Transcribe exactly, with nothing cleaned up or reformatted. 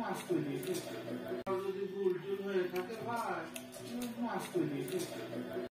মাছ তৈরি যদি ভুল টুল হয়ে থাকে ভাই মাছ তৈরি